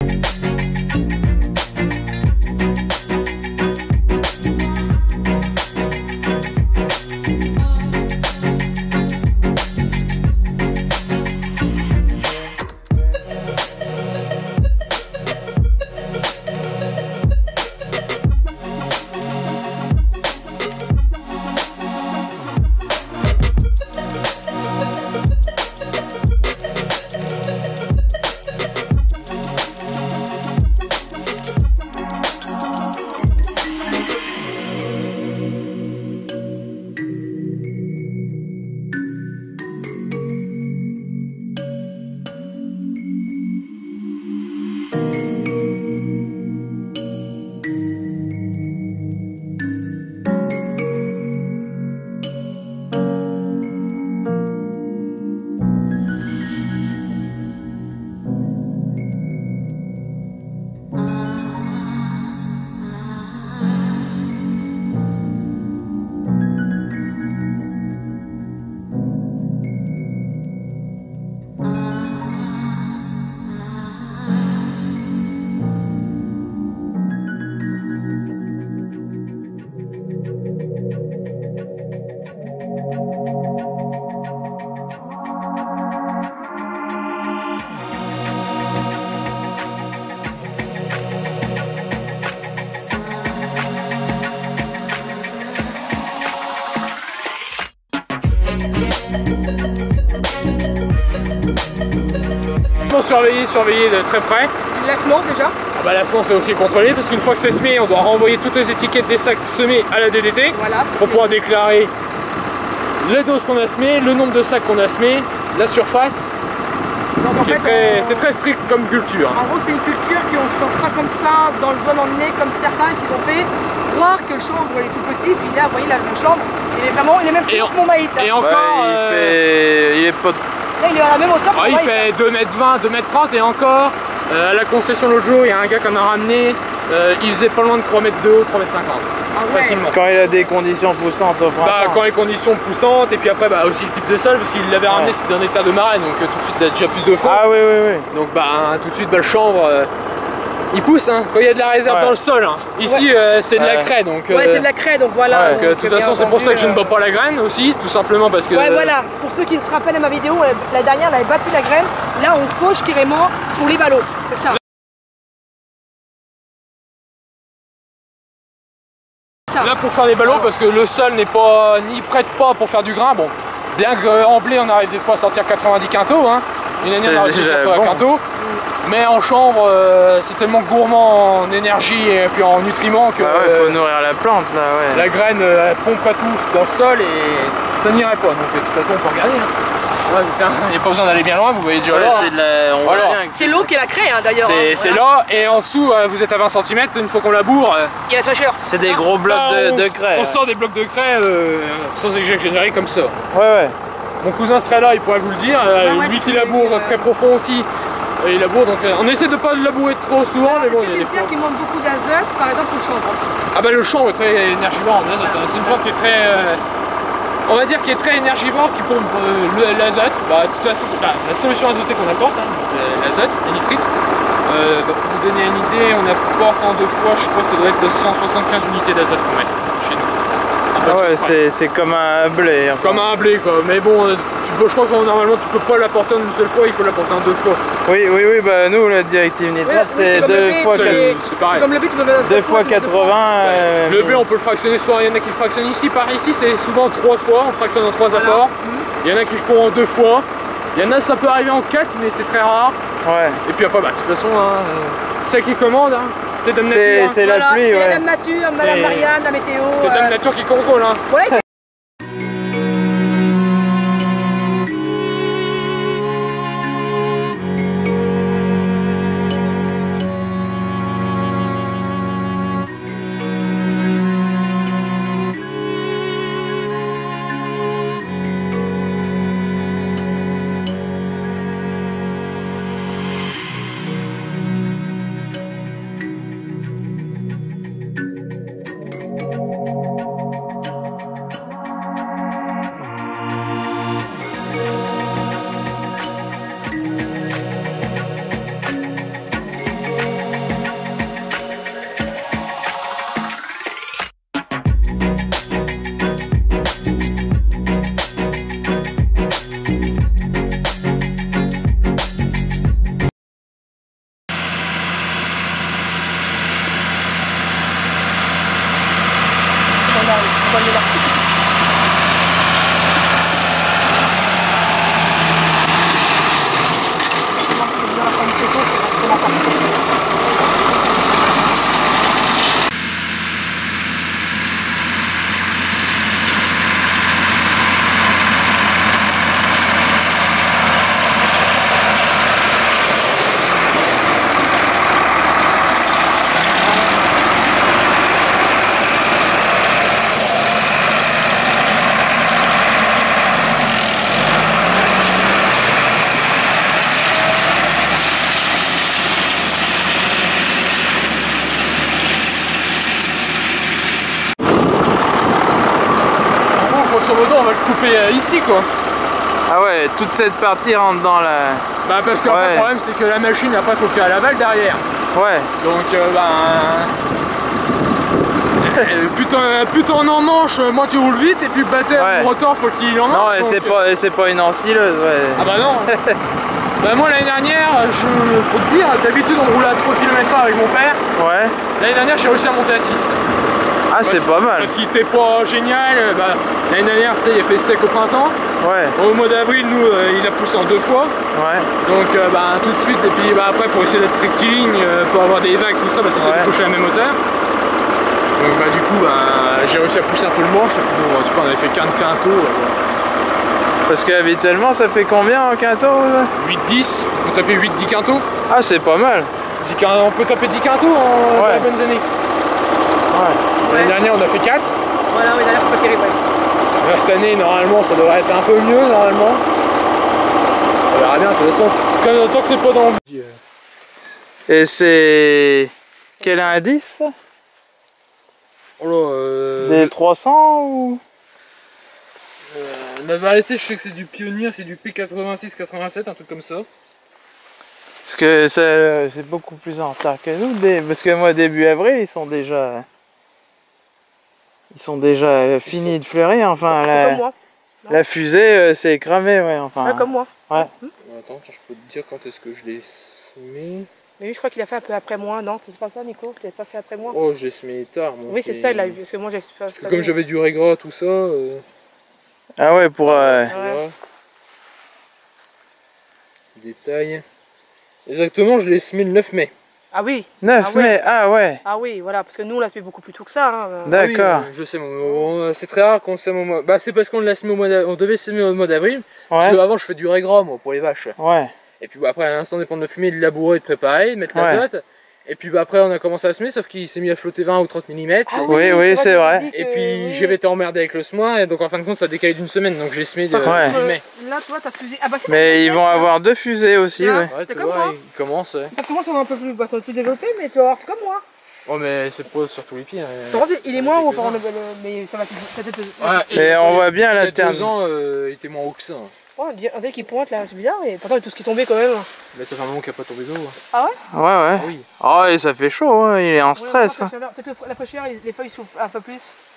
Surveiller de très près. La semence déjà? Ah bah, la semence est aussi contrôlée parce qu'une fois que c'est semé, on doit renvoyer toutes les étiquettes des sacs semés à la DDT, voilà, pour pouvoir déclarer la dose qu'on a semée, le nombre de sacs qu'on a semé, la surface. C'est très strict comme culture. En gros, c'est une culture qu'on ne se lance pas comme ça dans le doigt dans le nez comme certains qui ont fait croire que le chanvre est tout petit, puis là vous voyez là, le chanvre il est même plus que mon maïs. Hein. Et encore il est pas... Là il est à la même hauteur que mon il maïs. fait 2,20 m, 2,30 m et encore à la concession l'autre jour, il y a un gars qui en a ramené, il faisait pas loin de 3 m de haut, 3,50 m. Ah ouais. Facilement. Quand il a des conditions poussantes au printemps. Quand les conditions poussantes et puis après aussi le type de sol, parce qu'il l'avait ramené c'était un état de marais, donc tout de suite il y a déjà plus de fond. Ah oui. Donc tout de suite le chanvre il pousse quand il y a de la réserve dans le sol. Hein. Ici c'est de la craie donc. Ouais, c'est de la craie donc voilà. Donc, de toute façon c'est pour ça que je ne bats pas la graine aussi, tout simplement parce que. Ouais voilà, pour ceux qui se rappellent à ma vidéo, la dernière elle avait battu la graine, là on fauche carrément pour les ballots, c'est ça. Là pour faire des ballots parce que le sol n'est pas ni prête pas pour faire du grain. Bon, bien qu'en blé on arrive des fois à sortir 90 quintaux, hein. Une année on a réussi à sortir quintaux. Mais en chanvre, c'est tellement gourmand en énergie et puis en nutriments que faut nourrir la plante là, la graine elle pompe pas tous dans le sol et ça n'irait pas. Donc de toute façon on peut regarder. Hein. Il n'y a pas besoin d'aller bien loin, vous voyez déjà là. C'est l'eau qui est la craie hein, d'ailleurs. C'est là et en dessous vous êtes à 20 cm, une fois qu'on laboure. Il y a la fraîcheur. C'est des gros blocs de craie. On sort des blocs de craie sans exagérer comme ça. Ouais. Mon cousin serait là, il pourrait vous le dire. Lui qui laboure très profond aussi. Et il laboure donc on essaie de ne pas le labourer trop souvent mais bon il y a des fois. C'est une terre qui manque beaucoup d'azote par exemple au chanvre. Ah bah le chanvre est très énergivore en azote, c'est une plante qui est très on va dire qui est très énergivore, qui pompe l'azote. De toute façon c'est la solution azotée qu'on apporte, l'azote, les nitrites. Pour vous donner une idée, on apporte en 2 fois, je crois que ça doit être 175 unités d'azote qu'on met chez nous. C'est comme un blé. Enfin. Comme un blé quoi, mais bon, je crois que normalement tu peux pas l'apporter en une seule fois, il faut l'apporter en 2 fois. Oui, bah nous la directive nitrate c'est 2 fois 80. C'est pareil. Comme le blé tu peux mettre 2 fois 80. Le blé on peut le fractionner, soit il y en a qui le fractionnent ici, par ici c'est souvent 3 fois, on fractionne en 3 apports. Il y en a qui le font en 2 fois. Il y en a ça peut arriver en 4 mais c'est très rare. Ouais. Et puis après de toute façon c'est qui commande. C'est Dame Nature. C'est la pluie, c'est Dame Nature, Madame Marianne, la météo. C'est Dame Nature qui contrôle. Ouais. va le mettre là. On va le couper ici quoi. Ah ouais, toute cette partie rentre dans la... Bah parce que le problème c'est que la machine après faut qu'elle avale derrière. Ouais. Donc plus t'en en manches, moins tu roules vite et puis le batteur le rotor faut qu'il en mange. Non, et c'est pas une ensileuse, ouais. Ah bah non. Bah moi l'année dernière, pour te dire, d'habitude on roule à 3 km/h avec mon père. Ouais. L'année dernière j'ai réussi à monter à 6. Ah c'est pas mal. Parce qu'il était pas génial, l'année dernière tu sais il a fait sec au printemps. Ouais. Au mois d'avril nous il a poussé en 2 fois. Ouais. Donc tout de suite et puis après pour essayer d'être rectiligne, pour avoir des vagues tout ça, tu essaies de coucher la même hauteur. Donc du coup j'ai réussi à pousser un peu le manche et puis bon, tu vois on avait fait 15 quintaux. Parce qu'habituellement ça fait combien en quinto? 8-10, on peut taper 8-10 quintaux. Ah c'est pas mal. On peut taper 10 quintaux en les bonnes années. Ouais. L'année dernière on a fait 4. Voilà, oui, d'ailleurs c'est pas terrible. Ouais. Là, cette année normalement ça devrait être un peu mieux normalement. On verra bien de toute façon, tant que c'est pas dans le... Et c'est... Quel indice ça? Oh là, Des 300 ou... la variété je sais que c'est du Pioneer, c'est du P86-87, un truc comme ça. Parce que c'est beaucoup plus en retard que nous, parce que moi début avril ils sont déjà finis de fleurir, enfin comme moi. la fusée c'est cramé, ouais, enfin. Comme moi. Ouais. Attends, je peux te dire quand est-ce que je l'ai semé. Mais lui je crois qu'il a fait un peu après moi, non? C'est pas ça Nico? Tu l'as pas fait après moi? Oh j'ai semé tard moi. Oui c'est ça, il a eu, parce que moi j'ai... Parce que comme j'avais du régras tout ça... Ah ouais, pour... Voilà. Détail. Exactement, je l'ai semé le 9 mai. Ah oui. 9 mai, ah ouais. Ah oui, voilà, parce que nous on l'a semé beaucoup plus tôt que ça. Hein. D'accord. Oui, je sais, c'est très rare qu'on sème au mois... Bah c'est parce qu'on l'a semé au mois d'avril, on devait semer au mois d'avril. Parce que avant je fais du régras moi pour les vaches. Ouais. Et puis après à l'instant dépend de la fumée, de labourer, de préparer, de mettre l'azote. Et puis après on a commencé à semer, sauf qu'il s'est mis à flotter 20 ou 30 mm. Ah oui, c'est vrai. Et puis j'avais été emmerdé avec le semoir, et donc en fin de compte ça a décalé d'une semaine, donc j'ai semé de mai. Là tu vois t'as fusée. Ah bah si. Mais ils vont avoir 2 fusées aussi, ouais. Ouais, tu comme vois, moi. ils commencent, ouais. Ça commence à être un peu plus, ça va être plus développé, mais tu vas voir comme moi. Oh mais c'est pas sur tous les pieds. Il est moins haut par exemple, mais ça va peut-être... Ouais, et on voit bien la terre. Il y a 2 ans, il était moins haut que ça. Oh, on dirait qu'il pointe là, c'est bizarre, et pourtant tout ce qui est tombé quand même. Mais ça fait un moment qu'il n'y a pas tombé d'eau. Ah ouais? Ouais. Oui. Oh, et ça fait chaud, hein. Il est en stress. Peut-être que la fraîcheur, les feuilles souffrent un peu plus.